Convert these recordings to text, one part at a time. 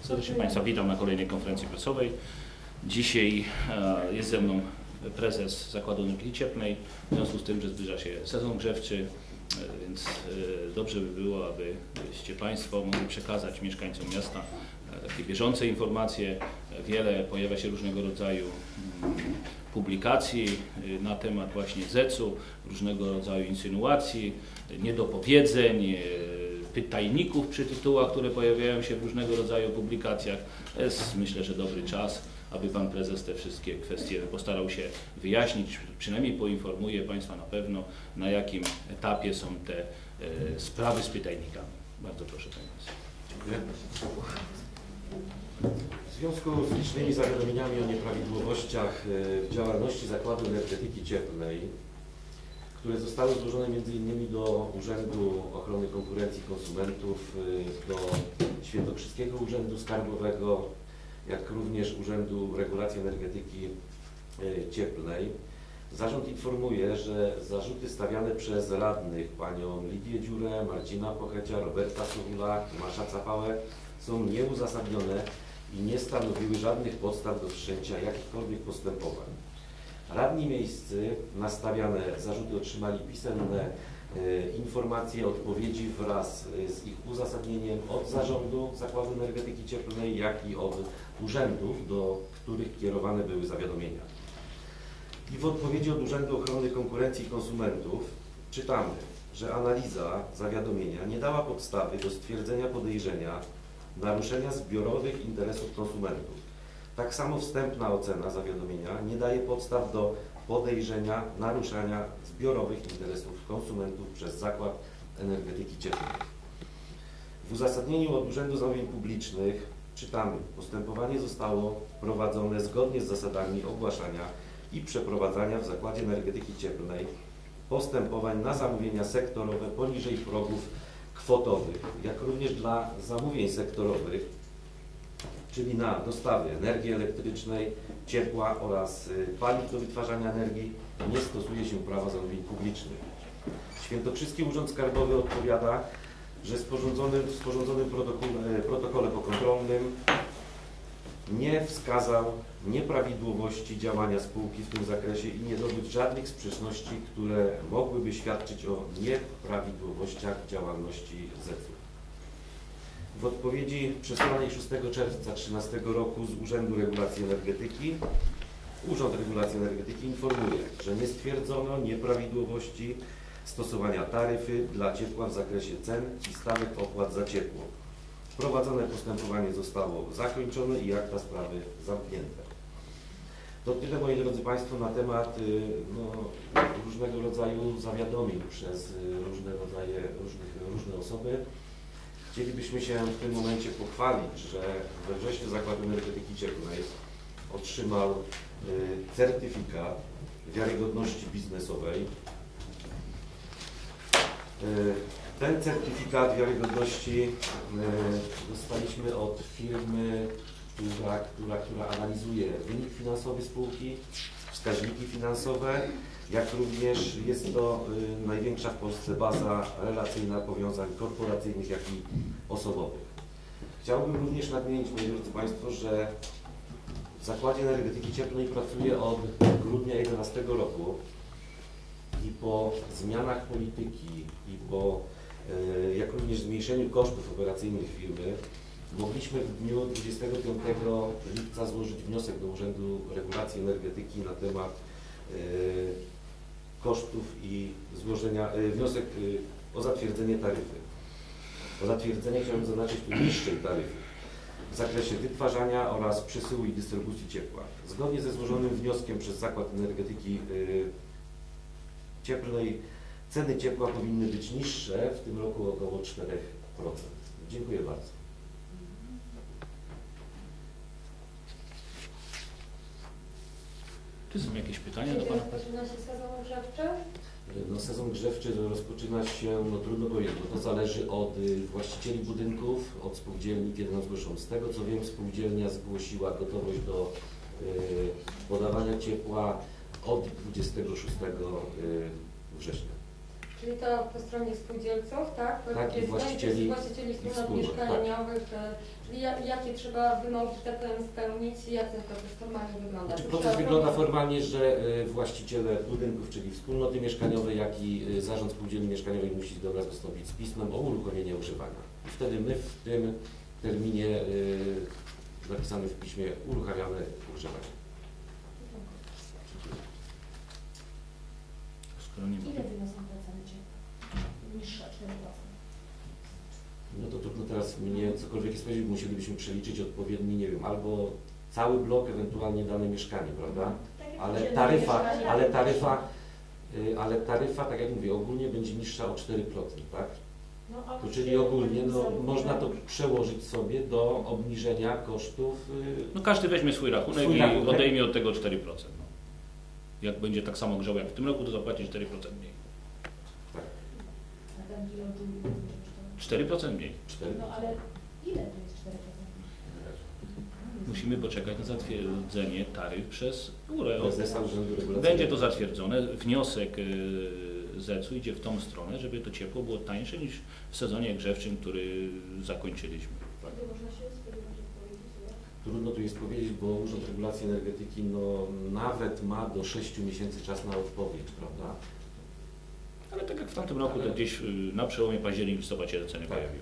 Serdecznie Państwa witam na kolejnej konferencji prasowej. Dzisiaj jest ze mną prezes Zakładu Energii Cieplnej, w związku z tym, że zbliża się sezon grzewczy, więc dobrze by było, abyście Państwo mogli przekazać mieszkańcom miasta takie bieżące informacje. Wiele pojawia się różnego rodzaju publikacji na temat właśnie ZEC-u, różnego rodzaju insynuacji, niedopowiedzeń, pytajników przy tytułach, które pojawiają się w różnego rodzaju publikacjach. Jest, myślę, że dobry czas, aby Pan Prezes te wszystkie kwestie postarał się wyjaśnić, przynajmniej poinformuje Państwa na pewno, na jakim etapie są te sprawy z pytajnikami. Bardzo proszę Panie Prezesie. W związku z licznymi zawiadomieniami o nieprawidłowościach w działalności Zakładu Energetyki Cieplnej, które zostały złożone m.in. do Urzędu Ochrony Konkurencji i Konsumentów, do Świętokrzyskiego Urzędu Skarbowego, jak również Urzędu Regulacji Energetyki Cieplnej, zarząd informuje, że zarzuty stawiane przez radnych panią Lidię Dziurę, Marcina Pochecia, Roberta Sowula, Tomasza Capałę są nieuzasadnione i nie stanowiły żadnych podstaw do wszczęcia jakichkolwiek postępowań. Radni miejscy na stawiane zarzuty otrzymali pisemne informacje, odpowiedzi wraz z ich uzasadnieniem od Zarządu Zakładu Energetyki Cieplnej, jak i od urzędów, do których kierowane były zawiadomienia. I w odpowiedzi od Urzędu Ochrony Konkurencji i Konsumentów czytamy, że analiza zawiadomienia nie dała podstawy do stwierdzenia podejrzenia naruszenia zbiorowych interesów konsumentów. Tak samo wstępna ocena zawiadomienia nie daje podstaw do podejrzenia naruszania zbiorowych interesów konsumentów przez Zakład Energetyki Cieplnej. W uzasadnieniu od Urzędu Zamówień Publicznych czytamy: postępowanie zostało prowadzone zgodnie z zasadami ogłaszania i przeprowadzania w Zakładzie Energetyki Cieplnej postępowań na zamówienia sektorowe poniżej progów kwotowych, jak również dla zamówień sektorowych, czyli na dostawy energii elektrycznej, ciepła oraz paliw do wytwarzania energii, nie stosuje się prawa zamówień publicznych. Świętokrzyski Urząd Skarbowy odpowiada, że w sporządzonym protokole pokontrolnym nie wskazał nieprawidłowości działania spółki w tym zakresie i nie dowiódł żadnych sprzeczności, które mogłyby świadczyć o nieprawidłowościach działalności ZEC-u. W odpowiedzi przesłanej 6 czerwca 2013 roku z Urzędu Regulacji Energetyki, Urząd Regulacji Energetyki informuje, że nie stwierdzono nieprawidłowości stosowania taryfy dla ciepła w zakresie cen i stawek opłat za ciepło. Prowadzone postępowanie zostało zakończone i akta sprawy zamknięte. To tyle, moi drodzy Państwo, na temat różnego rodzaju zawiadomień przez różne osoby. Chcielibyśmy się w tym momencie pochwalić, że we wrześniu Zakład Energetyki Cieplnej otrzymał certyfikat wiarygodności biznesowej. Ten certyfikat wiarygodności dostaliśmy od firmy, która analizuje wynik finansowy spółki, wskaźniki finansowe, jak również jest to największa w Polsce baza relacyjna powiązań korporacyjnych, jak i osobowych. Chciałbym również nadmienić, moi drodzy Państwo, że w Zakładzie Energetyki Cieplnej pracuję od grudnia 2011 roku i po zmianach polityki jak również zmniejszeniu kosztów operacyjnych firmy mogliśmy w dniu 25 lipca złożyć wniosek do Urzędu Regulacji Energetyki na temat kosztów i wniosek o zatwierdzenie taryfy. O zatwierdzenie chciałem zaznaczyć tu niższej taryfy w zakresie wytwarzania oraz przesyłu i dystrybucji ciepła. Zgodnie ze złożonym wnioskiem przez Zakład Energetyki Cieplnej ceny ciepła powinny być niższe, w tym roku około 4%. Dziękuję bardzo. Czy są jakieś pytania do Pana? Rozpoczyna się sezon grzewczy? No, sezon grzewczy rozpoczyna się, trudno powiedzieć, bo to zależy od właścicieli budynków, od spółdzielni, kiedy nam zgłoszą. Z tego co wiem, spółdzielnia zgłosiła gotowość do podawania ciepła od 26 września. Czy Czyli to po stronie spółdzielców, tak? Tak, i Jest właścicieli wspólnot wspólnot, mieszkaniowych, czyli jakie trzeba wymogi, że tak powiem, spełnić i jak ten proces formalnie wygląda? Znaczy, proces wygląda formalnie, że właściciele budynków, czyli wspólnoty mieszkaniowe, jak i zarząd spółdzielni mieszkaniowej musi do nas wystąpić z pismem o uruchomienie ogrzewania. I wtedy my w tym terminie napisanym w piśmie uruchamiamy ogrzewanie. Skoro nie ma. Ile wyniosą procent ciepła? Niższa 4%. No to trudno teraz mnie cokolwiek jest powiedzieć, musielibyśmy przeliczyć odpowiedni, nie wiem, albo cały blok, ewentualnie dane mieszkanie, prawda? Tak jak Ale dzielne taryfa, mieszkania. ale taryfa, tak jak mówię, ogólnie będzie niższa o 4%, tak? No, a To czyli ogólnie no, są- można to przełożyć sobie do obniżenia kosztów. No każdy weźmie swój rachunek Swój i rachunek. odejmie od tego 4%. No. Jak będzie tak samo grzał jak w tym roku, to zapłaci 4% mniej. A ten kilowatt ile będzie kosztował? 4% mniej. 4. No ale ile to jest 4%? Musimy poczekać na zatwierdzenie taryf przez URE. Prezesa Urzędu Regulacyjnego. Będzie to zatwierdzone. Wniosek ZEC-u idzie w tą stronę, żeby to ciepło było tańsze niż w sezonie grzewczym, który zakończyliśmy. Kiedy można się spodziewać odpowiedzi? Trudno tu jest powiedzieć, bo Urząd Regulacji Energetyki no, nawet ma do 6 miesięcy czas na odpowiedź, prawda? Ale tak jak w tamtym roku, to gdzieś na przełomie październik-listopad się te ceny Tak. pojawiły.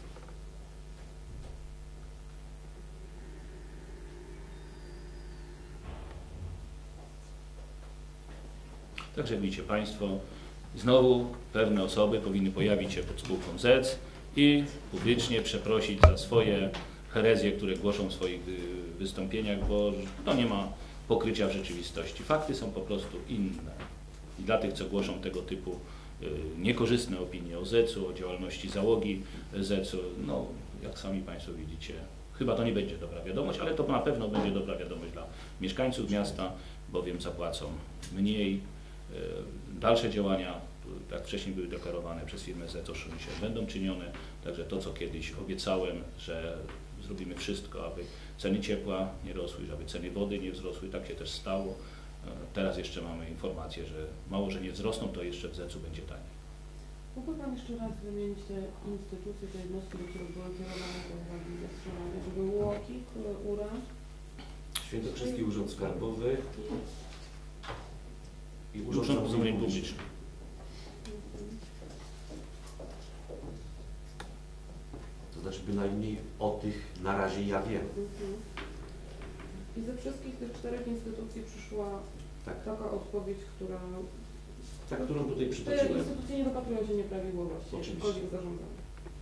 Także widzicie Państwo, znowu pewne osoby powinny pojawić się pod spółką ZEC i publicznie przeprosić za swoje herezje, które głoszą w swoich wystąpieniach, bo to nie ma pokrycia w rzeczywistości. Fakty są po prostu inne. I dla tych, co głoszą tego typu niekorzystne opinie o ZEC-u, o działalności załogi ZEC-u, no jak sami Państwo widzicie, chyba to nie będzie dobra wiadomość, ale to na pewno będzie dobra wiadomość dla mieszkańców miasta, bowiem zapłacą mniej. Dalsze działania, jak wcześniej były deklarowane przez firmę ZEC, będą czynione, także to, co kiedyś obiecałem, że zrobimy wszystko, aby ceny ciepła nie rosły, żeby ceny wody nie wzrosły, tak się też stało. Teraz jeszcze mamy informację, że mało, że nie wzrosną, to jeszcze w ZEC-u będzie taniej. Mógłby Pan jeszcze raz wymienić te instytucje, te jednostki, do których były kierowane te uwagi zastrzeżone? To był UOKiK, URA? Świętokrzyski Urząd Skarbowy i Urząd Zamówień Publicznych. To znaczy bynajmniej o tych na razie ja wiem. I ze wszystkich tych 4 instytucji przyszła Tak. taka odpowiedź, która... Ta, którą tutaj Te przytoczyłem. instytucje nie dopatrują się nieprawidłowości, Oczywiście. jakiekolwiek zarządzania.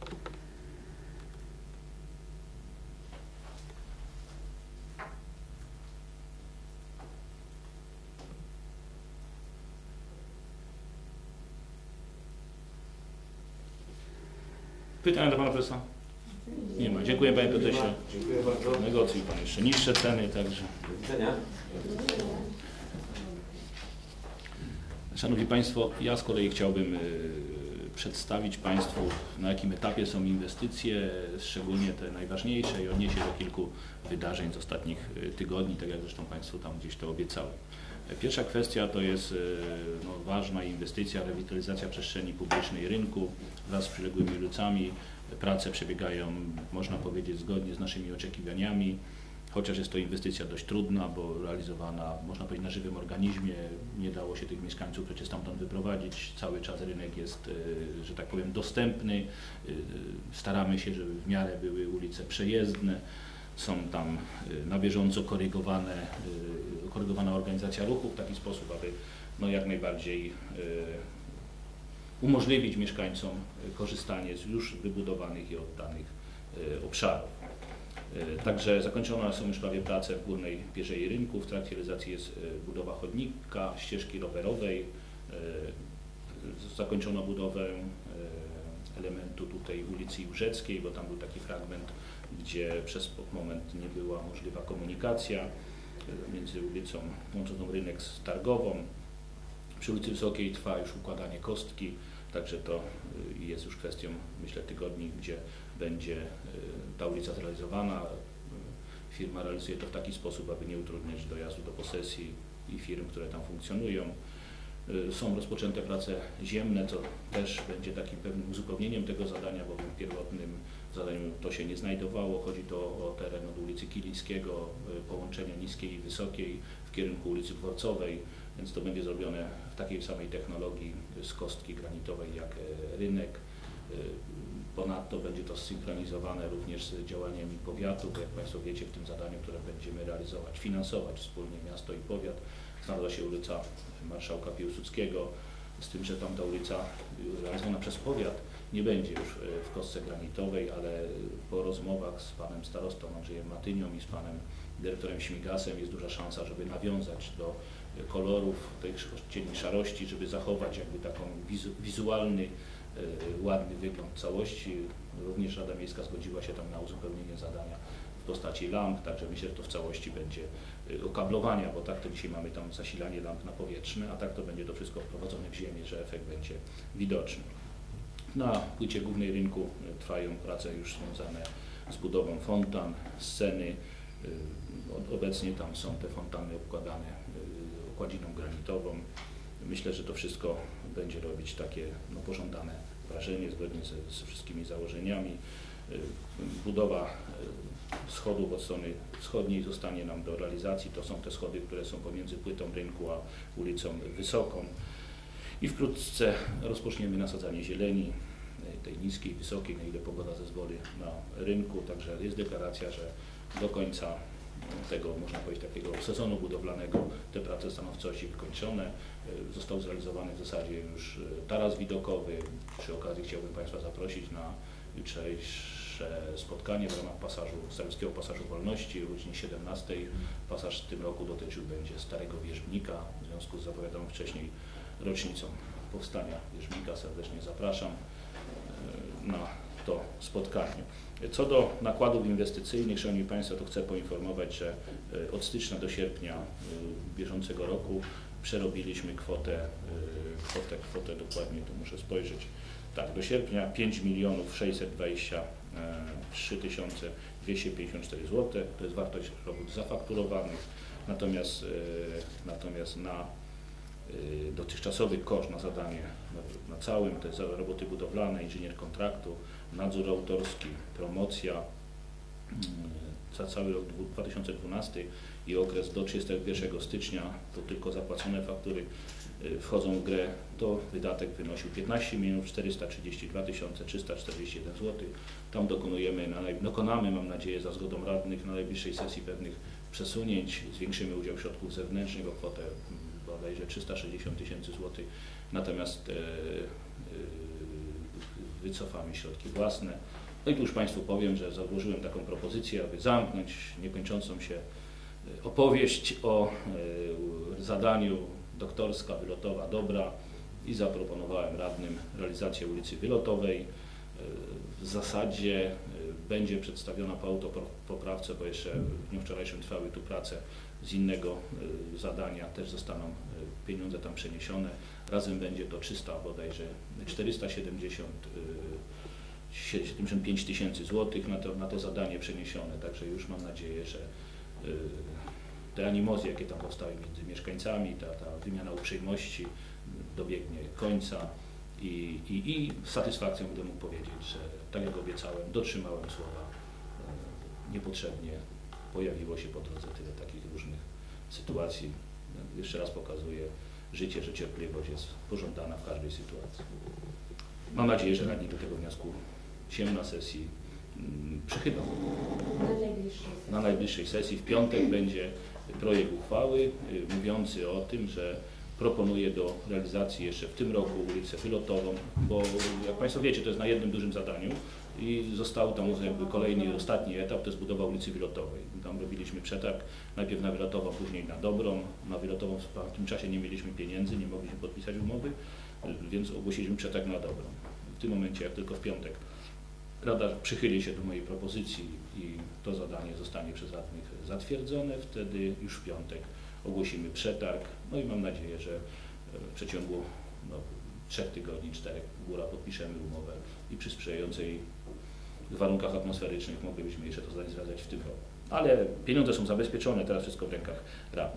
Pytania do Pana Profesora? Nie ma. Dziękuję Panie Prezesie. Dziękuję bardzo. Negocjuj Pan jeszcze niższe ceny, także. Do widzenia. Szanowni Państwo, ja z kolei chciałbym przedstawić Państwu, na jakim etapie są inwestycje, szczególnie te najważniejsze, i odnieść się do kilku wydarzeń z ostatnich tygodni, tak jak zresztą Państwu tam gdzieś to obiecałem. Pierwsza kwestia to jest ważna inwestycja, rewitalizacja przestrzeni publicznej rynku wraz z przyległymi ulicami. Prace przebiegają, można powiedzieć, zgodnie z naszymi oczekiwaniami. Chociaż jest to inwestycja dość trudna, bo realizowana, można powiedzieć, na żywym organizmie, nie dało się tych mieszkańców przecież stamtąd wyprowadzić. Cały czas rynek jest, że tak powiem, dostępny. Staramy się, żeby w miarę były ulice przejezdne. Są tam na bieżąco korygowana organizacja ruchu w taki sposób, aby jak najbardziej umożliwić mieszkańcom korzystanie z już wybudowanych i oddanych obszarów. Także zakończone są już prawie prace w górnej pierzei rynku. W trakcie realizacji jest budowa chodnika, ścieżki rowerowej. Zakończono budowę elementu tutaj ulicy Jórzeckiej, bo tam był taki fragment, gdzie przez moment nie była możliwa komunikacja między ulicą łączącą rynek z Targową. Przy ulicy Wysokiej trwa już układanie kostki, także to jest już kwestią, myślę, tygodni, gdzie będzie ta ulica zrealizowana. Firma realizuje to w taki sposób, aby nie utrudniać dojazdu do posesji i firm, które tam funkcjonują. Są rozpoczęte prace ziemne, co też będzie takim pewnym uzupełnieniem tego zadania, bo w pierwotnym zadaniu to się nie znajdowało. Chodzi to o teren od ulicy Kilińskiego, połączenia Niskiej i Wysokiej w kierunku ulicy Dworcowej, więc to będzie zrobione w takiej samej technologii z kostki granitowej jak rynek. Ponadto będzie to zsynchronizowane również z działaniami powiatu, bo jak Państwo wiecie, w tym zadaniu, które będziemy realizować, finansować wspólnie miasto i powiat, znalazła się ulica Marszałka Piłsudskiego, z tym, że tamta ulica realizowana przez powiat nie będzie już w kostce granitowej, ale po rozmowach z panem starostą Andrzejem Matynią i z panem dyrektorem Śmigasem jest duża szansa, żeby nawiązać do kolorów tej cieni szarości, żeby zachować jakby taką wizualny, ładny wygląd całości. Również Rada Miejska zgodziła się tam na uzupełnienie zadania w postaci lamp, także myślę, że to w całości będzie okablowania, bo tak to dzisiaj mamy tam zasilanie lamp na powietrzne, a tak to będzie to wszystko wprowadzone w ziemię, że efekt będzie widoczny. Na płycie głównej rynku trwają prace już związane z budową fontan, sceny. Obecnie tam są te fontanny układane okładziną granitową. Myślę, że to wszystko będzie robić takie pożądane wrażenie zgodnie ze wszystkimi założeniami. Budowa schodów od strony wschodniej zostanie nam do realizacji. To są te schody, które są pomiędzy płytą rynku a ulicą Wysoką. I wkrótce rozpoczniemy nasadzanie zieleni, tej niskiej, wysokiej, na ile pogoda zezwoli na rynku. Także jest deklaracja, że do końca tego, można powiedzieć, takiego sezonu budowlanego te prace zostaną w całości wykończone. Został zrealizowany w zasadzie już taras widokowy. Przy okazji chciałbym Państwa zaprosić na jutrzejsze spotkanie w ramach Starowiejskiego Pasażu Wolności o godzinie 17. Pasaż w tym roku dotyczył będzie Starego Wierzbnika, w związku z zapowiadaną wcześniej rocznicą powstania Wierzbnika. Serdecznie zapraszam na to spotkanie. Co do nakładów inwestycyjnych, Szanowni Państwo, to chcę poinformować, że od stycznia do sierpnia bieżącego roku przerobiliśmy kwotę dokładnie, tu muszę spojrzeć, tak, do sierpnia 5 623 254 zł, to jest wartość robót zafakturowanych, natomiast na dotychczasowy koszt na zadanie na całym, to jest roboty budowlane, inżynier kontraktu, nadzór autorski, promocja, za cały rok 2012 i okres do 31 stycznia, to tylko zapłacone faktury wchodzą w grę, to wydatek wynosił 15 432 341 zł. Tam dokonamy, mam nadzieję, za zgodą radnych na najbliższej sesji pewnych przesunięć, zwiększymy udział środków zewnętrznych o kwotę bodajże 360 000 zł, natomiast wycofamy środki własne. No i tu już Państwu powiem, że złożyłem taką propozycję, aby zamknąć niekończącą się opowieść o zadaniu doktorska wylotowa Dobra i zaproponowałem radnym realizację ulicy Wylotowej. W zasadzie będzie przedstawiona po autopoprawce, bo jeszcze w dniu wczorajszym trwały tu prace z innego zadania, też zostaną pieniądze tam przeniesione. Razem będzie to 475 000 złotych na to zadanie przeniesione. Także już mam nadzieję, że te animozje, jakie tam powstały między mieszkańcami, ta wymiana uprzejmości dobiegnie końca i z satysfakcją będę mógł powiedzieć, że tak jak obiecałem, dotrzymałem słowa. Niepotrzebnie pojawiło się po drodze tyle takich różnych sytuacji. Jeszcze raz pokazuje życie, że cierpliwość jest pożądana w każdej sytuacji. Mam nadzieję, że radni do tego wniosku się na sesji przychylą. Na najbliższej sesji w piątek będzie projekt uchwały mówiący o tym, że proponuję do realizacji jeszcze w tym roku ulicę Wylotową, bo jak Państwo wiecie, to jest na jednym dużym zadaniu i został tam jakby kolejny, ostatni etap, to jest budowa ulicy Wylotowej. Tam robiliśmy przetarg, najpierw na Wylotową, później na Dobrą. Na Wylotową w tym czasie nie mieliśmy pieniędzy, nie mogliśmy podpisać umowy, więc ogłosiliśmy przetarg na Dobrą. W tym momencie, jak tylko w piątek Rada przychyli się do mojej propozycji i to zadanie zostanie przez radnych zatwierdzone, wtedy już w piątek ogłosimy przetarg, no i mam nadzieję, że w przeciągu 3 tygodni, 4 góra podpiszemy umowę i przy sprzyjających warunkach atmosferycznych moglibyśmy jeszcze to zadanie zrealizować w tym roku. Ale pieniądze są zabezpieczone, teraz wszystko w rękach radnych.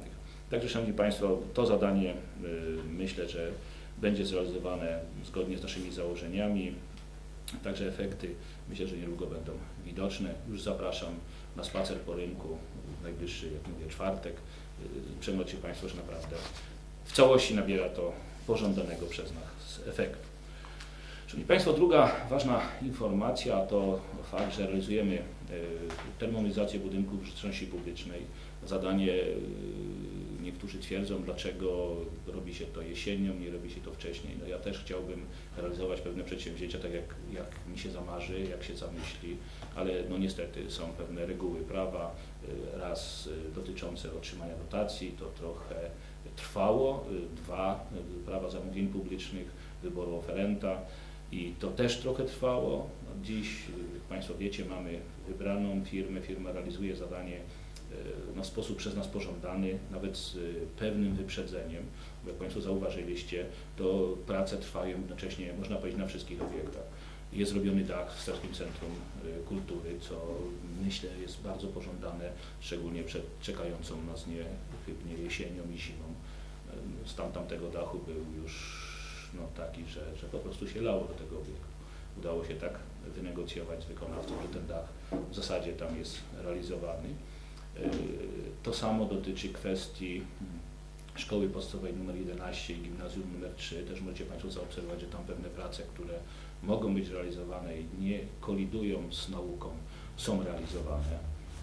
Także Szanowni Państwo, to zadanie myślę, że będzie zrealizowane zgodnie z naszymi założeniami. Także efekty myślę, że niedługo będą widoczne. Już zapraszam na spacer po rynku w najbliższy, jak mówię, czwartek. Przekonajcie Państwo, że naprawdę w całości nabiera to pożądanego przez nas efektu. Szanowni Państwo, druga ważna informacja to fakt, że realizujemy termomodernizację budynków przestrzeni publicznej. Zadanie, niektórzy twierdzą, dlaczego robi się to jesienią, nie robi się to wcześniej. No ja też chciałbym realizować pewne przedsięwzięcia tak jak mi się zamarzy, jak się zamyśli, ale no niestety są pewne reguły prawa, raz dotyczące otrzymania dotacji, to trochę trwało, dwa, prawa zamówień publicznych, wyboru oferenta i to też trochę trwało. No dziś, jak Państwo wiecie, mamy wybraną firmę, firma realizuje zadanie w sposób przez nas pożądany, nawet z pewnym wyprzedzeniem. Bo jak Państwo zauważyliście, to prace trwają jednocześnie, można powiedzieć, na wszystkich obiektach. Jest robiony dach w Starskim Centrum Kultury, co myślę jest bardzo pożądane, szczególnie przed czekającą nas niechybnie jesienią i zimą. Stan tamtego dachu był już taki, że po prostu się lało do tego obiektu. Udało się tak wynegocjować z wykonawcą, że ten dach w zasadzie tam jest realizowany. To samo dotyczy kwestii szkoły podstawowej nr 11 i gimnazjum nr 3. Też możecie Państwo zaobserwować, że tam pewne prace, które mogą być realizowane i nie kolidują z nauką, są realizowane.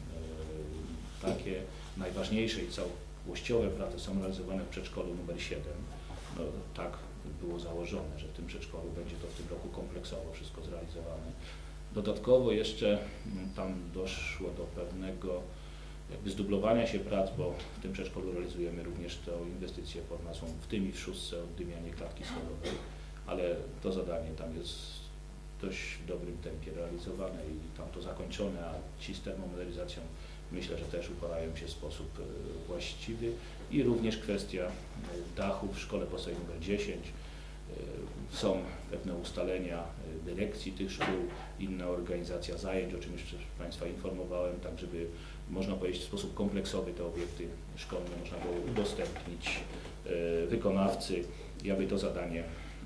Takie najważniejsze i całościowe prace są realizowane w przedszkolu nr 7. No, tak było założone, że w tym przedszkolu będzie to w tym roku kompleksowo wszystko zrealizowane. Dodatkowo jeszcze tam doszło do pewnego zdublowania się prac, bo w tym przedszkolu realizujemy również tę inwestycję pod nazwą w tym i w szóstce oddymianie klatki schodowej, ale to zadanie tam jest w dość dobrym tempie realizowane i tam to zakończone, a ci z termomodernizacją myślę, że też uporają się w sposób właściwy i również kwestia dachów w szkole podstawowej nr 10. Są pewne ustalenia dyrekcji tych szkół, inna organizacja zajęć, o czym już Państwa informowałem, tak żeby można powiedzieć w sposób kompleksowy te obiekty szkolne można było udostępnić wykonawcy i aby to zadanie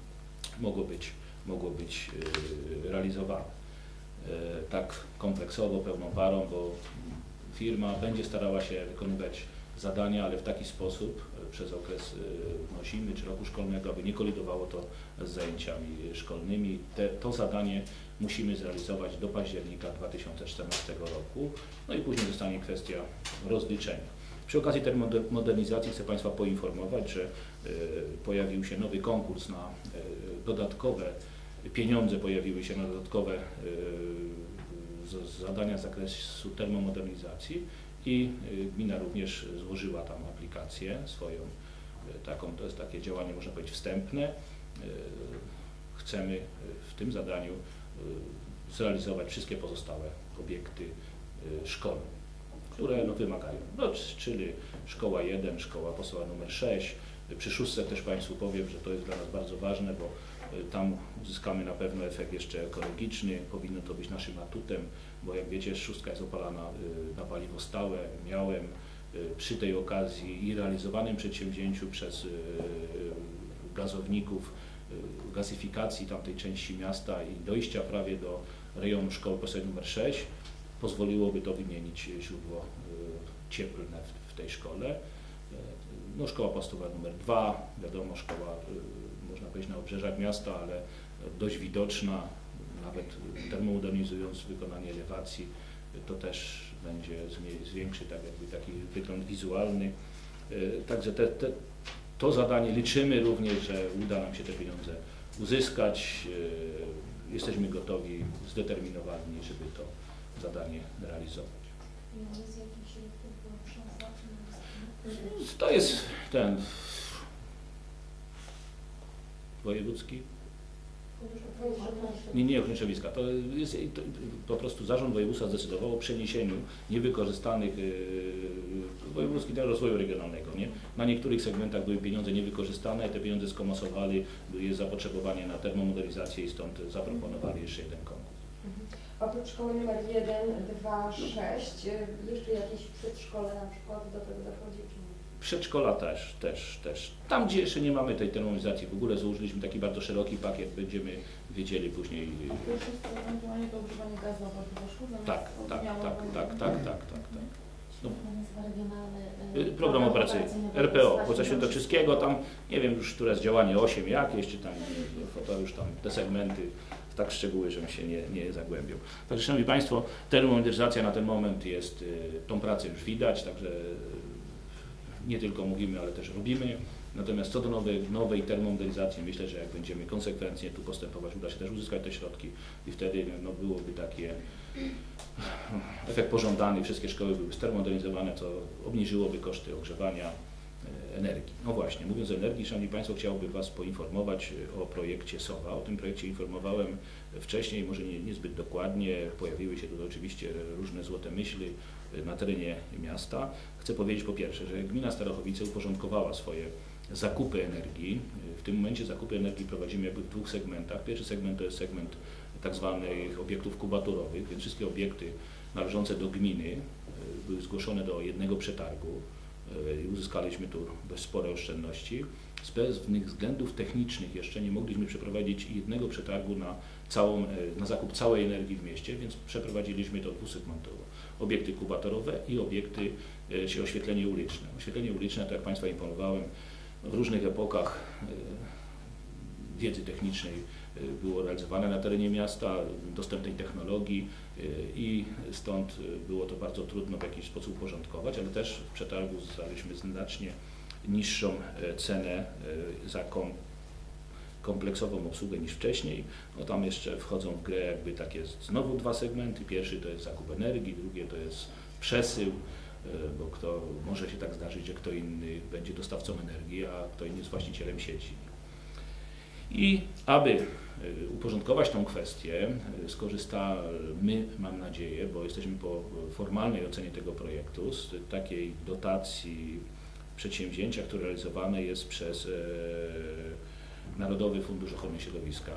mogło być realizowane tak kompleksowo, pełną parą, bo firma będzie starała się wykonywać zadania, ale w taki sposób przez okres zimy czy roku szkolnego, aby nie kolidowało to z zajęciami szkolnymi. To zadanie musimy zrealizować do października 2014 roku, no i później zostanie kwestia rozliczenia. Przy okazji termomodernizacji chcę Państwa poinformować, że pojawił się nowy konkurs na dodatkowe pieniądze, pojawiły się na dodatkowe zadania z zakresu termomodernizacji i gmina również złożyła tam aplikację swoją, to jest takie działanie, można powiedzieć, wstępne. Chcemy w tym zadaniu zrealizować wszystkie pozostałe obiekty szkolne, które wymagają, czyli szkoła 1, szkoła podstawowa nr 6. Przy szóstce też Państwu powiem, że to jest dla nas bardzo ważne, bo tam uzyskamy na pewno efekt jeszcze ekologiczny, powinno to być naszym atutem, bo jak wiecie, szóstka jest opalana na paliwo stałe. Miałem przy tej okazji i realizowanym przedsięwzięciu przez gazowników gazyfikacji tamtej części miasta i dojścia prawie do rejonu szkoły podstawowej nr 6 pozwoliłoby to wymienić źródło cieplne w tej szkole. No, szkoła podstawowa nr 2, wiadomo, szkoła, można powiedzieć, na obrzeżach miasta, ale dość widoczna, nawet termomodernizując wykonanie elewacji, to też będzie zwiększy tak jakby taki wygląd wizualny. Także to zadanie liczymy również, że uda nam się te pieniądze uzyskać. Jesteśmy gotowi, zdeterminowani, żeby to zadanie realizować. To jest ten wojewódzki? Nie, ochrony środowiska. To jest po prostu Zarząd Województwa zdecydował o przeniesieniu niewykorzystanych wojewódzki dla rozwoju regionalnego. Nie? Na niektórych segmentach były pieniądze niewykorzystane, te pieniądze skomasowali, jest zapotrzebowanie na termomodernizację i stąd zaproponowali jeszcze jeden konkurs. Oprócz szkoły numer 1, 2, 6, jeszcze jakieś przedszkole na przykład do tego dochodzi? Przedszkola też. Tam, gdzie jeszcze nie mamy tej termomodernizacji, w ogóle założyliśmy taki bardzo szeroki pakiet, będziemy wiedzieli później. A pierwsze jest to ewentualnie to używanie gazowe w łóżku zamiast Tak. No, Regionalny program operacyjny, RPO, Władza Świętokrzyskiego, tam nie wiem już, które jest działanie 8 jakieś, czy tam, to już tam te segmenty, tak szczegóły, żebym się nie zagłębiał. Także Szanowni Państwo, termomodernizacja na ten moment jest, tą pracę już widać, także nie tylko mówimy, ale też robimy. Natomiast co do nowej termomodernizacji, myślę, że jak będziemy konsekwentnie tu postępować, uda się też uzyskać te środki i wtedy no, byłoby takie efekt pożądany, wszystkie szkoły były stermodernizowane, co obniżyłoby koszty ogrzewania, energii. No właśnie, mówiąc o energii, Szanowni Państwo, chciałbym Was poinformować o projekcie SOWA. O tym projekcie informowałem wcześniej, może niezbyt dokładnie. Pojawiły się tutaj oczywiście różne złote myśli na terenie miasta. Chcę powiedzieć po pierwsze, że gmina Starachowice uporządkowała swoje zakupy energii. W tym momencie zakupy energii prowadzimy jakby w dwóch segmentach. Pierwszy segment to jest segment tak zwanych obiektów kubaturowych, więc wszystkie obiekty należące do gminy były zgłoszone do jednego przetargu i uzyskaliśmy tu dość spore oszczędności. Z pewnych względów technicznych jeszcze nie mogliśmy przeprowadzić jednego przetargu na zakup całej energii w mieście, więc przeprowadziliśmy to dwusegmentowo. Obiekty kubatorowe i obiekty, czy oświetlenie uliczne. Oświetlenie uliczne, tak jak Państwa informowałem, w różnych epokach wiedzy technicznej było realizowane na terenie miasta, dostępnej technologii i stąd było to bardzo trudno w jakiś sposób uporządkować, ale też w przetargu uzyskaliśmy znacznie niższą cenę za kompleksową obsługę niż wcześniej. No tam jeszcze wchodzą w grę jakby takie znowu dwa segmenty. Pierwszy to jest zakup energii, drugie to jest przesył, bo może się tak zdarzyć, że kto inny będzie dostawcą energii, a kto inny jest właścicielem sieci. I aby uporządkować tą kwestię, skorzystamy, mam nadzieję, bo jesteśmy po formalnej ocenie tego projektu, z takiej dotacji przedsięwzięcia, które realizowane jest przez Narodowy Fundusz Ochrony Środowiska.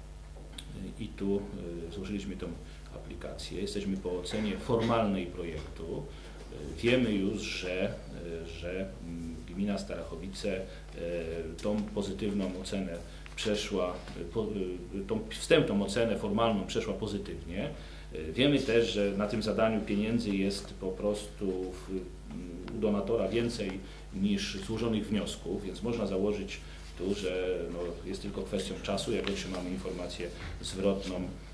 I tu złożyliśmy tę aplikację. Jesteśmy po ocenie formalnej projektu. Wiemy już, że gmina Starachowice tą pozytywną ocenę przeszła, tą wstępną ocenę formalną przeszła pozytywnie. Wiemy też, że na tym zadaniu pieniędzy jest po prostu u donatora więcej niż złożonych wniosków, więc można założyć tu, że no, jest tylko kwestią czasu, jak otrzymamy informację zwrotną,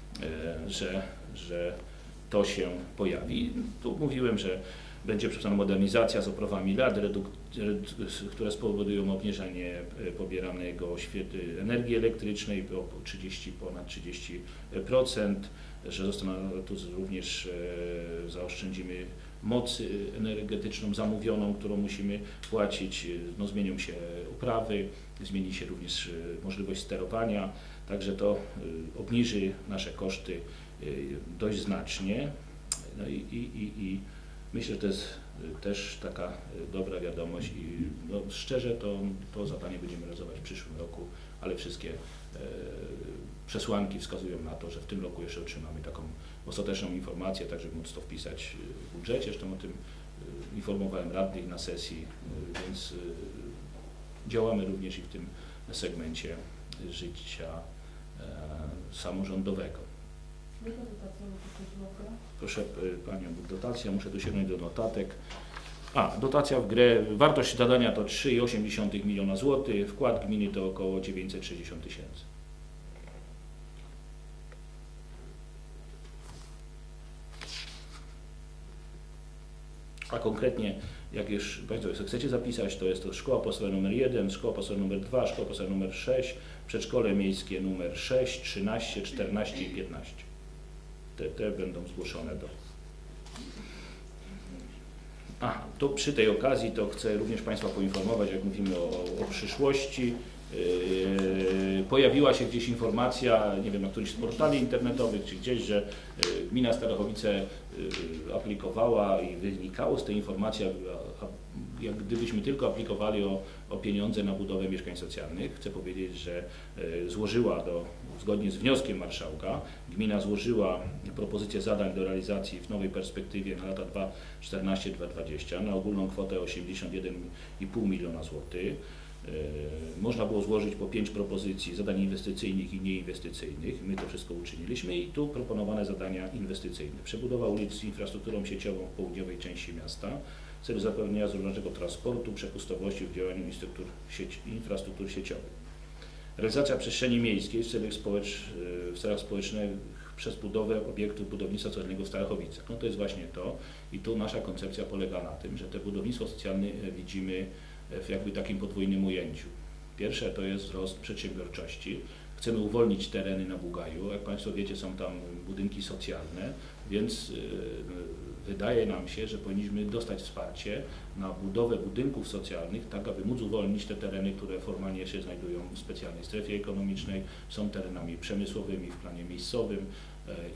że to się pojawi. Tu mówiłem, że będzie przeprowadzona modernizacja z oprawami LED, które spowodują obniżenie pobieranego energii elektrycznej o ponad 30%, że tu również zaoszczędzimy moc energetyczną zamówioną, którą musimy płacić. No, zmienią się uprawy, zmieni się również możliwość sterowania, także to obniży nasze koszty dość znacznie. No i myślę, że to jest też taka dobra wiadomość i no, szczerze to zadanie będziemy realizować w przyszłym roku, ale wszystkie przesłanki wskazują na to, że w tym roku jeszcze otrzymamy taką ostateczną informację, tak żeby móc to wpisać w budżecie. Zresztą o tym informowałem radnych na sesji, więc działamy również i w tym segmencie życia samorządowego. Proszę Panią, dotacja, muszę tu sięgnąć do notatek. Dotacja w grę, wartość zadania to 3,8 miliona złotych, wkład gminy to około 960 000. A konkretnie, jak już Państwo chcecie zapisać, to jest to szkoła podstawowa nr 1, szkoła podstawowa nr 2, szkoła podstawowa nr 6, przedszkole miejskie nr 6, 13, 14 i 15. Te będą zgłoszone do... To przy tej okazji to chcę również Państwa poinformować, jak mówimy o przyszłości. Pojawiła się gdzieś informacja, nie wiem, na którymś z portali internetowych, czy gdzieś, że gmina Starachowice aplikowała i wynikało z tej informacji, jak gdybyśmy tylko aplikowali o pieniądze na budowę mieszkań socjalnych. Chcę powiedzieć, że zgodnie z wnioskiem marszałka, gmina złożyła propozycję zadań do realizacji w nowej perspektywie na lata 2014-2020 na ogólną kwotę 81,5 miliona złotych. Można było złożyć po 5 propozycji zadań inwestycyjnych i nieinwestycyjnych. My to wszystko uczyniliśmy i tu proponowane zadania inwestycyjne. Przebudowa ulic z infrastrukturą sieciową w południowej części miasta w celu zapewnienia zrównoważonego transportu, przepustowości w działaniu infrastruktur sieciowych. Realizacja przestrzeni miejskiej w celach społecznych przez budowę obiektów budownictwa socjalnego w Starachowicach. No to jest właśnie to i tu nasza koncepcja polega na tym, że te budownictwo socjalne widzimy w jakby takim podwójnym ujęciu. Pierwsze to jest wzrost przedsiębiorczości. Chcemy uwolnić tereny na Bugaju. Jak Państwo wiecie, są tam budynki socjalne, więc wydaje nam się, że powinniśmy dostać wsparcie na budowę budynków socjalnych, tak aby móc uwolnić te tereny, które formalnie się znajdują w specjalnej strefie ekonomicznej, są terenami przemysłowymi w planie miejscowym i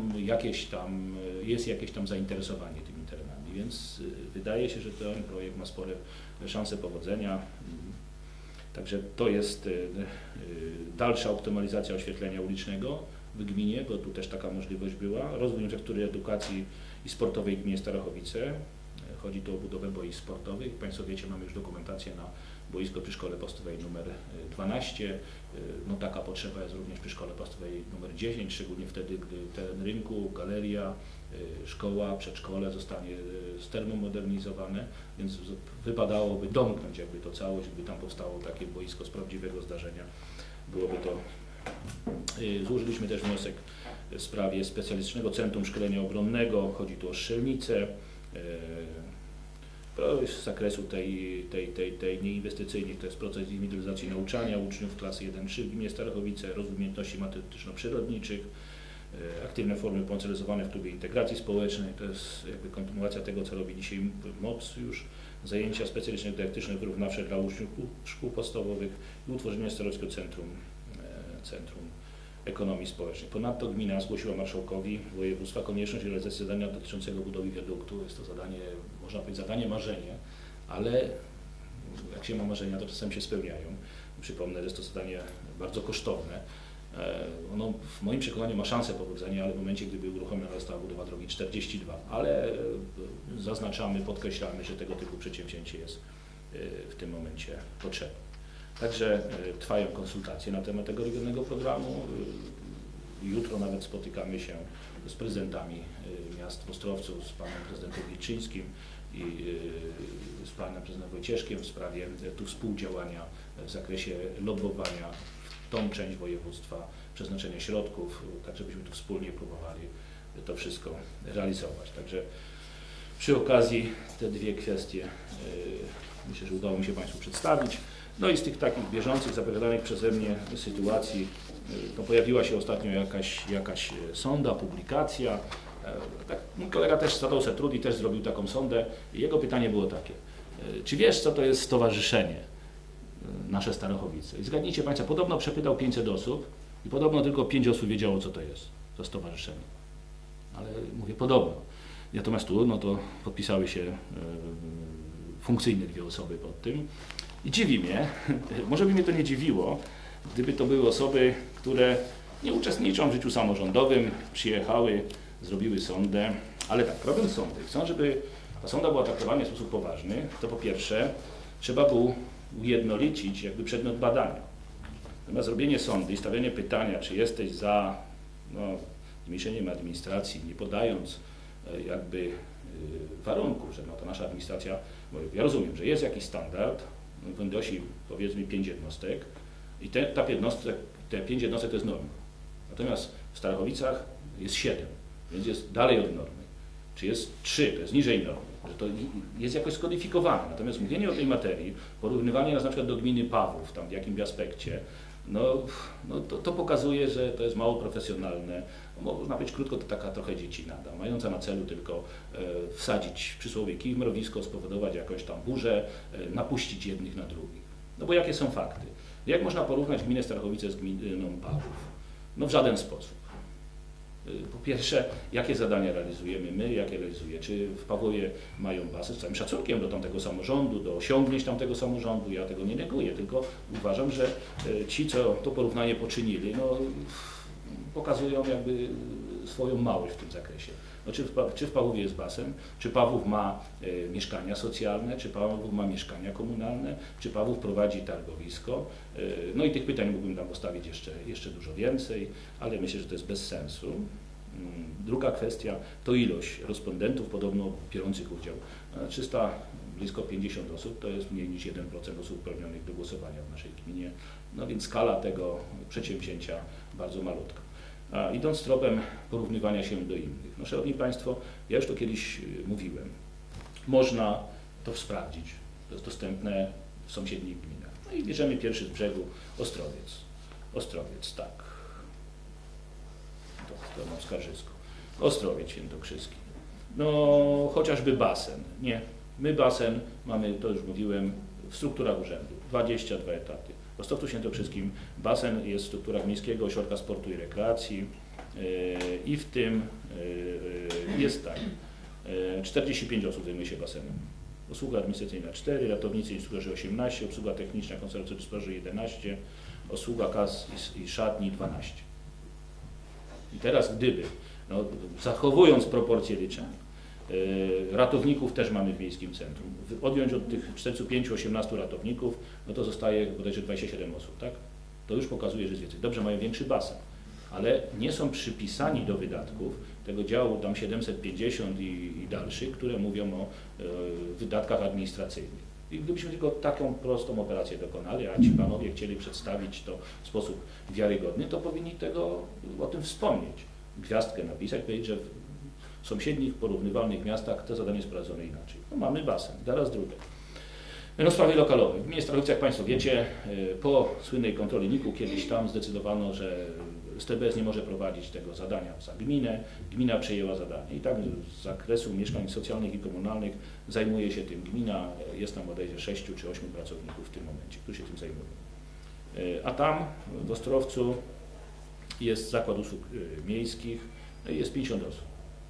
jest jakieś tam zainteresowanie tymi terenami, więc wydaje się, że ten projekt ma spore szanse powodzenia. Także to jest dalsza optymalizacja oświetlenia ulicznego w gminie, bo tu też taka możliwość była. Rozwój infrastruktury edukacji i sportowej w gminie Starachowice. Chodzi tu o budowę boisk sportowych. Państwo wiecie, mamy już dokumentację na boisko przy szkole podstawowej numer 12. No taka potrzeba jest również przy szkole podstawowej numer 10, szczególnie wtedy, gdy teren rynku, galeria, szkoła, przedszkole zostanie termomodernizowane, więc wypadałoby domknąć jakby to całość, gdyby tam powstało takie boisko z prawdziwego zdarzenia. Byłoby to. Złożyliśmy też wniosek w sprawie specjalistycznego Centrum Szkolenia Obronnego. Chodzi tu o strzelnicę. Z zakresu tej nieinwestycyjnych to jest proces indywidualizacji nauczania uczniów klasy 1-3 w gminie Starachowice, rozwój umiejętności matematyczno-przyrodniczych, aktywne formy pomocy realizowane w klubie integracji społecznej, to jest jakby kontynuacja tego, co robi dzisiaj MOPS już, zajęcia specjalistyczne, dydaktyczne, wyrównawcze dla uczniów szkół podstawowych i utworzenie Starowskiego Centrum Ekonomii Społecznej. Ponadto gmina zgłosiła marszałkowi województwa konieczność realizacji zadania dotyczącego budowy wiaduktu. Jest to zadanie, można powiedzieć, zadanie marzenie, ale jak się ma marzenia, to czasem się spełniają. Przypomnę, że jest to zadanie bardzo kosztowne. Ono w moim przekonaniu ma szansę powodzenia, ale w momencie, gdyby uruchomiona została budowa drogi 42, ale zaznaczamy, podkreślamy, że tego typu przedsięwzięcie jest w tym momencie potrzebne. Także trwają konsultacje na temat tego regionalnego programu. Jutro nawet spotykamy się z prezydentami miast w Ostrowcu, z panem prezydentem Wilczyńskim i z panem prezydentem Wojcieszkiem w sprawie tu współdziałania w zakresie lobbowania w tą część województwa, przeznaczenia środków, tak żebyśmy tu wspólnie próbowali to wszystko realizować. Także przy okazji te dwie kwestie myślę, że udało mi się Państwu przedstawić. No i z tych takich bieżących, zapowiadanych przeze mnie sytuacji, no pojawiła się ostatnio jakaś sonda, publikacja. Tak, mój kolega też zadał sobie trud i też zrobił taką sondę. I jego pytanie było takie: czy wiesz, co to jest stowarzyszenie nasze Starachowice? I zgadnijcie Państwo, podobno przepytał 500 osób i podobno tylko 5 osób wiedziało, co to jest, to stowarzyszenie. Ale mówię podobno. Natomiast tu, no to podpisały się funkcyjne 2 osoby pod tym. I dziwi mnie, może by mnie to nie dziwiło, gdyby to były osoby, które nie uczestniczą w życiu samorządowym, przyjechały, zrobiły sondę, ale tak, robiąc sondę, chcą, żeby ta sonda była traktowana w sposób poważny, to po pierwsze trzeba było ujednolicić jakby przedmiot badania. Natomiast zrobienie sondy i stawianie pytania, czy jesteś za zmniejszeniem administracji, nie podając jakby warunków, że to nasza administracja, bo ja rozumiem, że jest jakiś standard, w Endosi powiedzmy 5 jednostek i te 5 jednostek to jest norma. Natomiast w Starachowicach jest 7, więc jest dalej od normy. Czy jest 3, to jest niżej normy, że to jest jakoś skodyfikowane. Natomiast mówienie o tej materii, porównywanie nas na przykład do gminy Pawłów, tam w jakimś aspekcie, to pokazuje, że to jest mało profesjonalne. Można być krótko, to taka trochę dziecina, mająca na celu tylko wsadzić przysłowie kij w mrowisko, spowodować jakąś tam burzę, napuścić jednych na drugich. No bo jakie są fakty? Jak można porównać gminę Starachowice z gminą Pawłów? No w żaden sposób. Po pierwsze, jakie zadania realizujemy my, jakie realizuje, czy w Pawłowie mają basen, z całym szacunkiem do tamtego samorządu, do osiągnięć tamtego samorządu, ja tego nie neguję, tylko uważam, że ci, co to porównanie poczynili, no, pokazują jakby swoją małość w tym zakresie. No, czy w Pawłowie jest basen, czy Pawłów ma mieszkania socjalne, czy Pawłów ma mieszkania komunalne, czy Pawłów prowadzi targowisko. No i tych pytań mógłbym tam postawić jeszcze dużo więcej, ale myślę, że to jest bez sensu. Druga kwestia to ilość respondentów podobno biorących udział. 300, blisko 50 osób, to jest mniej niż 1% osób uprawnionych do głosowania w naszej gminie. No więc skala tego przedsięwzięcia bardzo malutka. A idąc tropem porównywania się do innych. No, szanowni Państwo, ja już to kiedyś mówiłem. Można to sprawdzić. To jest dostępne w sąsiednich gminach. No i bierzemy pierwszy z brzegu Ostrowiec. Ostrowiec, tak. To na Skarżysku. Ostrowiec Świętokrzyski. No chociażby basen. Nie. My basen mamy, to już mówiłem, w strukturach urzędu. 22 etaty. W Ostrowcu Świętokrzyskim basen jest w strukturach Miejskiego Ośrodka Sportu i Rekreacji i w tym jest tak, 45 osób zajmuje się basenem. Usługa administracyjna 4, ratownicy instruktorzy 18, obsługa techniczna, konserwatorzy sprzedaży 11, obsługa kas i szatni 12. I teraz gdyby, no, zachowując proporcje liczenia, ratowników też mamy w Miejskim Centrum. Odjąć od tych 45-18 ratowników, no to zostaje bodajże 27 osób, tak? To już pokazuje, że jest więcej. Dobrze, mają większy basen, ale nie są przypisani do wydatków tego działu tam 750 i dalszych, które mówią o wydatkach administracyjnych. I gdybyśmy tylko taką prostą operację dokonali, a ci panowie chcieli przedstawić to w sposób wiarygodny, to powinni o tym wspomnieć. Gwiazdkę napisać, powiedzieć, że w sąsiednich, porównywalnych miastach to zadanie jest prowadzone inaczej. No, mamy basen. Teraz drugie. No, sprawy lokalowe. W gminie Strachowice, jak Państwo wiecie, po słynnej kontroli NIK-u kiedyś tam zdecydowano, że STBS nie może prowadzić tego zadania za gminę. Gmina przejęła zadanie. I tak z zakresu mieszkań socjalnych i komunalnych zajmuje się tym gmina. Jest tam bodajże 6 czy 8 pracowników w tym momencie, którzy się tym zajmują. A tam w Ostrowcu jest Zakład Usług Miejskich, jest 50 osób.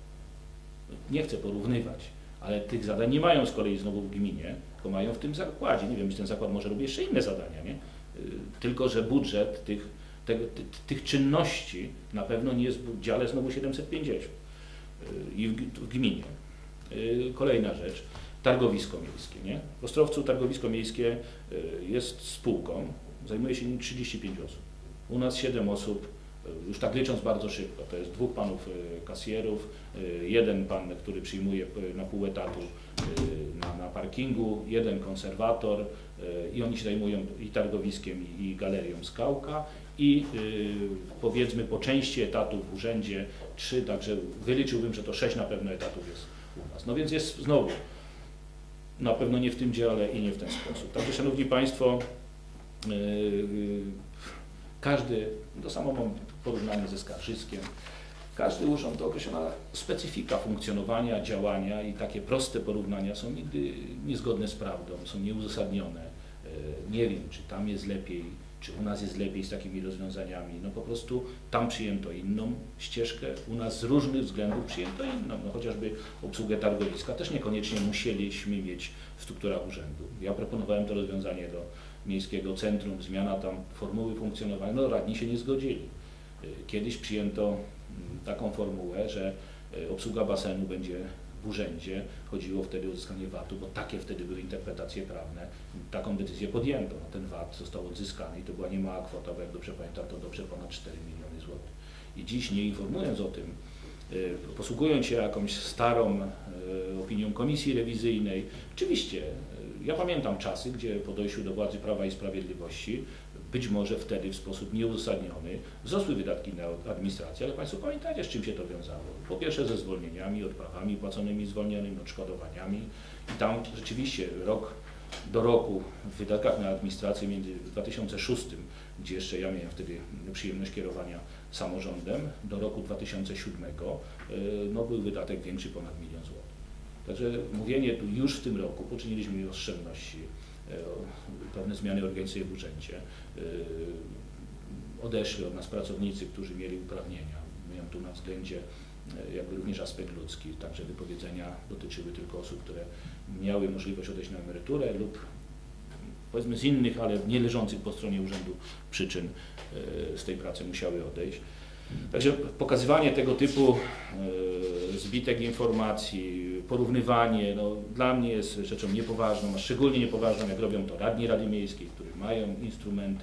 Nie chcę porównywać, ale tych zadań nie mają z kolei znowu w gminie, tylko mają w tym zakładzie. Nie wiem, czy ten zakład może robi jeszcze inne zadania, nie? Tylko że budżet tych czynności na pewno nie jest w dziale znowu 750 i w gminie. Kolejna rzecz, targowisko miejskie. Nie? W Ostrowcu targowisko miejskie jest spółką, zajmuje się nim 35 osób. U nas 7 osób, już tak licząc bardzo szybko, to jest 2 panów kasjerów, 1 pan, który przyjmuje na pół etatu na parkingu, 1 konserwator i oni się zajmują i targowiskiem, i galerią Skałka i powiedzmy po części etatów w urzędzie 3, także wyliczyłbym, że to 6 na pewno etatów jest u nas. No więc jest znowu, na pewno nie w tym dziale i nie w ten sposób. Także Szanowni Państwo, każdy, to samo mam porównanie ze Skarżyskiem, każdy urząd to określona specyfika funkcjonowania, działania i takie proste porównania są nigdy niezgodne z prawdą, są nieuzasadnione. Nie wiem, czy tam jest lepiej, czy u nas jest lepiej z takimi rozwiązaniami. No po prostu tam przyjęto inną ścieżkę, u nas z różnych względów przyjęto inną. No chociażby obsługę targowiska też niekoniecznie musieliśmy mieć w strukturach urzędu. Ja proponowałem to rozwiązanie do Miejskiego Centrum, zmiana tam formuły funkcjonowania, no radni się nie zgodzili. Kiedyś przyjęto taką formułę, że obsługa basenu będzie w urzędzie, chodziło wtedy o uzyskanie VAT-u, bo takie wtedy były interpretacje prawne. Taką decyzję podjęto. No, ten VAT został odzyskany i to była niemała kwota, bo jak dobrze pamiętam, to dobrze ponad 4 miliony złotych. I dziś, nie informując o tym, posługując się jakąś starą opinią komisji rewizyjnej, oczywiście ja pamiętam czasy, gdzie po dojściu do władzy Prawa i Sprawiedliwości być może wtedy w sposób nieuzasadniony wzrosły wydatki na administrację, ale Państwo pamiętacie, z czym się to wiązało? Po pierwsze ze zwolnieniami, odprawami płaconymi zwolnionymi, odszkodowaniami i tam rzeczywiście rok do roku w wydatkach na administrację między 2006, gdzie jeszcze ja miałem wtedy przyjemność kierowania samorządem, do roku 2007 no, był wydatek większy ponad 1 000 000 złotych. Także mówienie tu już w tym roku, poczyniliśmy oszczędności, pewne zmiany organizacyjne w urzędzie, odeszli od nas pracownicy, którzy mieli uprawnienia, miałem tu na względzie jakby również aspekt ludzki, także wypowiedzenia dotyczyły tylko osób, które miały możliwość odejść na emeryturę lub powiedzmy z innych, ale nie leżących po stronie urzędu przyczyn z tej pracy musiały odejść. Także pokazywanie tego typu zbitek informacji, porównywanie, no, dla mnie jest rzeczą niepoważną, a szczególnie niepoważną, jak robią to radni Rady Miejskiej, którzy mają instrumenty,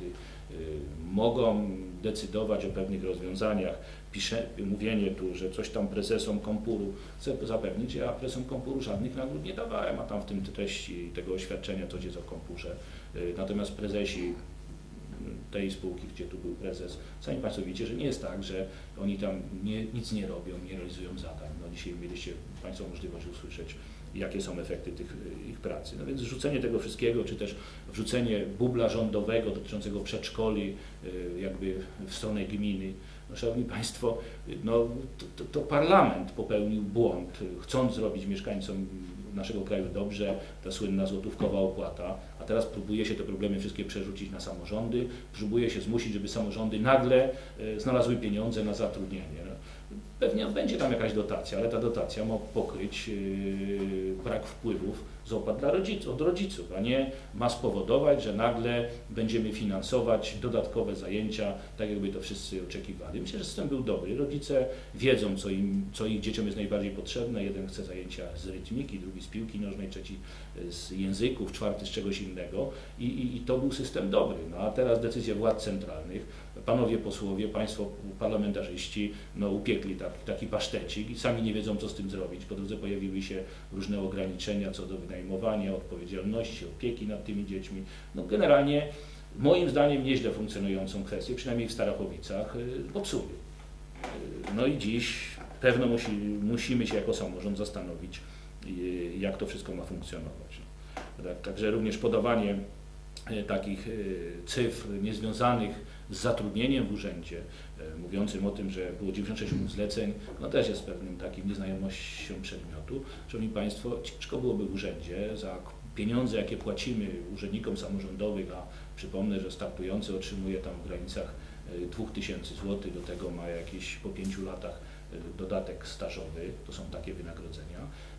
mogą decydować o pewnych rozwiązaniach. Mówienie tu, że coś tam prezesom Kompuru chcę zapewnić, ja prezesom Kompuru żadnych nagród nie dawałem, a tam w tym treści tego oświadczenia coś jest o Kompurze. Natomiast prezesi tej spółki, gdzie tu był prezes, sami Państwo widzicie, że nie jest tak, że oni tam nic nie robią, nie realizują zadań. No dzisiaj mieliście Państwo możliwość usłyszeć, jakie są efekty ich pracy. No więc rzucenie tego wszystkiego, czy też wrzucenie bubla rządowego dotyczącego przedszkoli jakby w stronę gminy. No, Szanowni Państwo, no, to parlament popełnił błąd, chcąc zrobić mieszkańcom naszego kraju dobrze, ta słynna złotówkowa opłata, a teraz próbuje się te problemy wszystkie przerzucić na samorządy, próbuje się zmusić, żeby samorządy nagle znalazły pieniądze na zatrudnienie. No, pewnie będzie tam jakaś dotacja, ale ta dotacja ma pokryć brak wpływów z opłat od rodziców, a nie ma spowodować, że nagle będziemy finansować dodatkowe zajęcia, tak jakby to wszyscy oczekiwali. Myślę, że system był dobry. Rodzice wiedzą, co ich dzieciom jest najbardziej potrzebne. Jeden chce zajęcia z rytmiki, drugi z piłki nożnej, trzeci z języków, czwarty z czegoś innego i to był system dobry. No a teraz decyzje władz centralnych, panowie posłowie, państwo parlamentarzyści no, upiekli taki pasztecik i sami nie wiedzą, co z tym zrobić. Po drodze pojawiły się różne ograniczenia co do wynajmowania, odpowiedzialności, opieki nad tymi dziećmi. No, generalnie moim zdaniem nieźle funkcjonującą kwestię, przynajmniej w Starachowicach, popsuli. No i dziś pewno musimy się jako samorząd zastanowić, jak to wszystko ma funkcjonować. Także również podawanie takich cyfr niezwiązanych z zatrudnieniem w urzędzie, mówiącym o tym, że było 96 umów zleceń, no też jest pewnym takim nieznajomością przedmiotu. Szanowni Państwo, ciężko byłoby w urzędzie za pieniądze, jakie płacimy urzędnikom samorządowych, a przypomnę, że startujący otrzymuje tam w granicach 2000 zł, do tego ma jakiś po 5 latach dodatek stażowy, to są takie wynagrodzenia,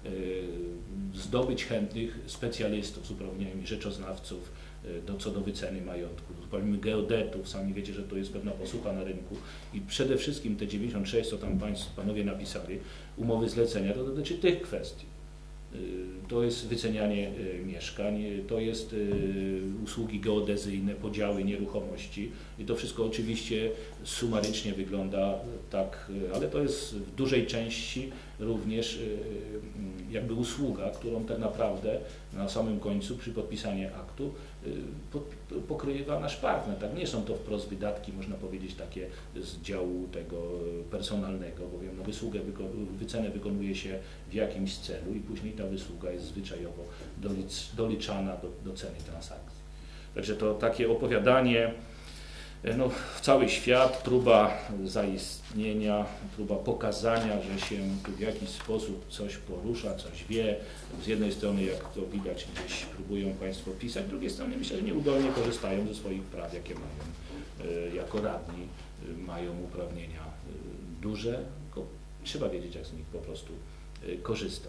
zdobyć chętnych specjalistów z uprawnieniami rzeczoznawców, co do wyceny majątku, zupełnie geodetów, sami wiecie, że to jest pewna posłucha na rynku i przede wszystkim te 96, co tam panowie napisali, umowy zlecenia, to dotyczy tych kwestii. To jest wycenianie mieszkań, to jest usługi geodezyjne, podziały nieruchomości i to wszystko oczywiście sumarycznie wygląda tak, ale to jest w dużej części również jakby usługa, którą tak naprawdę na samym końcu przy podpisaniu aktu pokrywa nasz partner. Tak, nie są to wprost wydatki, można powiedzieć, takie z działu tego personalnego, bowiem no, wycenę wykonuje się w jakimś celu i później ta wysługa jest zwyczajowo doliczana do ceny transakcji. Także to takie opowiadanie, no, w cały świat, próba zaistnienia, próba pokazania, że się w jakiś sposób coś porusza, coś wie. Z jednej strony, jak to widać, gdzieś próbują Państwo pisać, z drugiej strony myślę, że nieudolnie korzystają ze swoich praw, jakie mają jako radni, mają uprawnienia duże, tylko trzeba wiedzieć, jak z nich po prostu korzystać.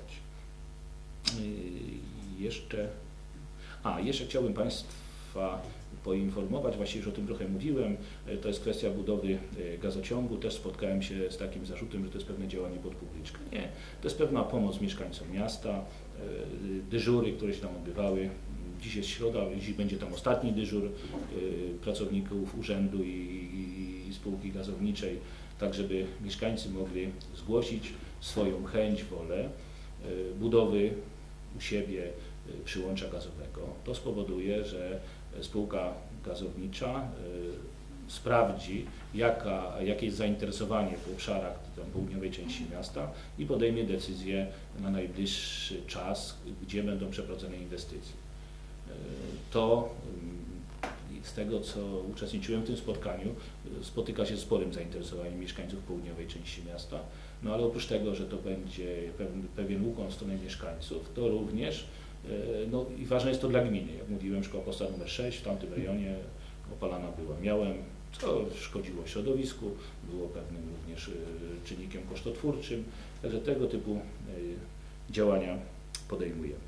Jeszcze chciałbym Państwa poinformować, właściwie już o tym trochę mówiłem, to jest kwestia budowy gazociągu. Też spotkałem się z takim zarzutem, że to jest pewne działanie pod publiczkę. Nie, to jest pewna pomoc mieszkańcom miasta, dyżury, które się tam odbywały. Dziś jest środa, dziś będzie tam ostatni dyżur pracowników urzędu i spółki gazowniczej, tak żeby mieszkańcy mogli zgłosić swoją chęć, wolę budowy u siebie przyłącza gazowego. To spowoduje, że spółka gazownicza sprawdzi, jakie jest zainteresowanie w obszarach południowej części miasta i podejmie decyzję na najbliższy czas, gdzie będą przeprowadzone inwestycje. To z tego, co uczestniczyłem w tym spotkaniu, spotyka się z sporym zainteresowaniem mieszkańców południowej części miasta. No ale oprócz tego, że to będzie pewien ukłon w stronę mieszkańców, to również no i ważne jest to dla gminy. Jak mówiłem, szkoła podstawowa nr 6 w tamtym rejonie opalana była miałem, co szkodziło środowisku, było pewnym również również czynnikiem kosztotwórczym. Także tego typu działania podejmujemy.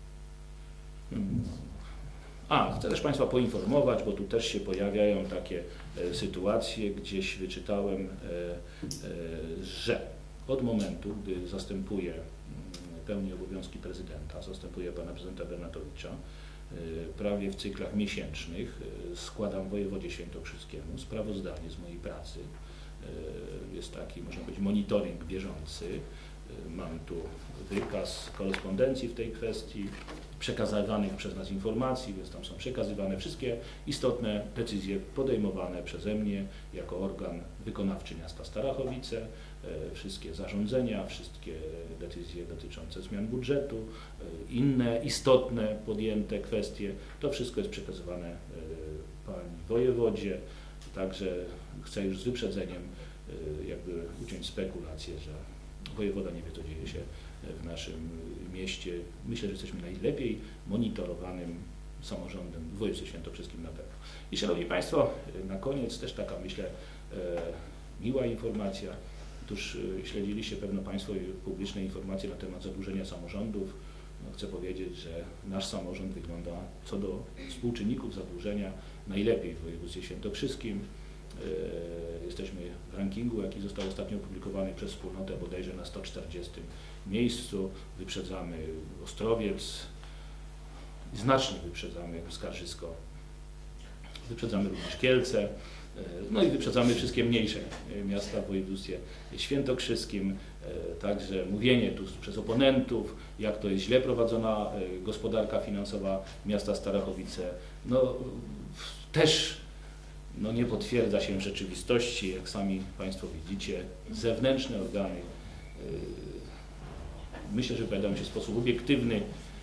Chcę też Państwa poinformować, bo tu też się pojawiają takie sytuacje, gdzieś wyczytałem, że od momentu, gdy zastępuję, pełni obowiązki prezydenta, zastępuję pana prezydenta Bernatowicza, prawie w cyklach miesięcznych składam wojewodzie świętokrzyskiemu sprawozdanie z mojej pracy. Jest taki, można powiedzieć, monitoring bieżący. Mam tu wykaz korespondencji w tej kwestii, przekazywanych przez nas informacji, więc tam są przekazywane wszystkie istotne decyzje podejmowane przeze mnie jako organ wykonawczy miasta Starachowice, wszystkie zarządzenia, wszystkie decyzje dotyczące zmian budżetu, inne istotne podjęte kwestie, to wszystko jest przekazywane pani wojewodzie, także chcę już z wyprzedzeniem jakby uciąć spekulację, że wojewoda nie wie, co dzieje się w naszym mieście. Myślę, że jesteśmy najlepiej monitorowanym samorządem w województwie świętokrzyskim na pewno. I szanowni Państwo, na koniec też taka, myślę, miła informacja. Otóż śledziliście pewno Państwo publiczne informacje na temat zadłużenia samorządów. Chcę powiedzieć, że nasz samorząd wygląda co do współczynników zadłużenia najlepiej w województwie świętokrzyskim. Jesteśmy w rankingu, jaki został ostatnio opublikowany przez wspólnotę, bodajże na 140 miejscu. Wyprzedzamy Ostrowiec, znacznie wyprzedzamy Skarżysko, wyprzedzamy również Kielce, no i wyprzedzamy wszystkie mniejsze miasta w województwie świętokrzyskim. Także mówienie tu przez oponentów, jak to jest źle prowadzona gospodarka finansowa miasta Starachowice, no też nie potwierdza się w rzeczywistości, jak sami Państwo widzicie. Zewnętrzne organy, myślę, że wypowiadają się w sposób obiektywny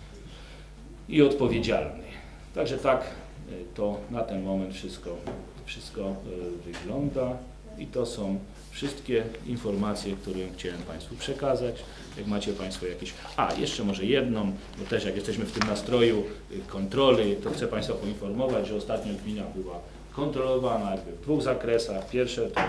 i odpowiedzialny. Także tak to na ten moment wszystko wygląda i to są wszystkie informacje, które chciałem Państwu przekazać. Jak macie Państwo jakieś... jeszcze może jedną, bo też jak jesteśmy w tym nastroju kontroli, to chcę Państwa poinformować, że ostatnio gmina była kontrolowana jakby w dwóch zakresach. Pierwsze to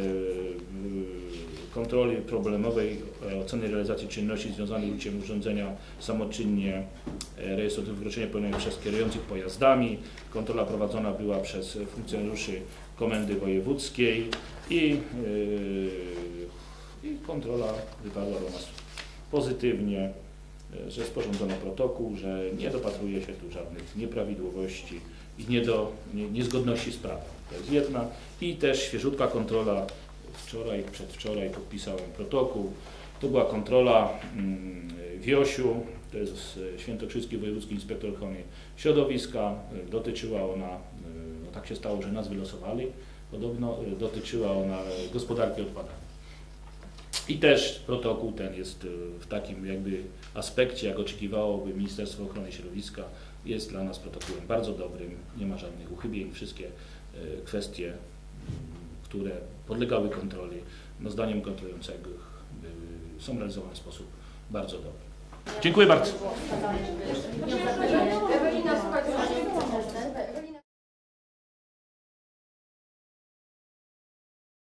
kontroli problemowej oceny realizacji czynności związanych z użyciem urządzenia samoczynnie rejestrujących wykroczenie popełnione przez kierujących pojazdami. Kontrola prowadzona była przez funkcjonariuszy Komendy Wojewódzkiej i kontrola wypadła do nas pozytywnie, że sporządzono protokół, że nie dopatruje się tu żadnych nieprawidłowości i niezgodności z prawem. To jest jedna. I też świeżutka kontrola, przedwczoraj podpisałem protokół. To była kontrola WIOŚ-u, to jest Świętokrzyski Wojewódzki Inspektor Ochrony Środowiska. Dotyczyła ona, tak się stało, że nas wylosowali, podobno dotyczyła ona gospodarki odpadami. I też protokół ten jest w takim jakby aspekcie, jak oczekiwałoby Ministerstwo Ochrony Środowiska, jest dla nas protokołem bardzo dobrym, nie ma żadnych uchybień, wszystkie kwestie, które podlegały kontroli, zdaniem kontrolującego są realizowane w sposób bardzo dobry. Dziękuję bardzo.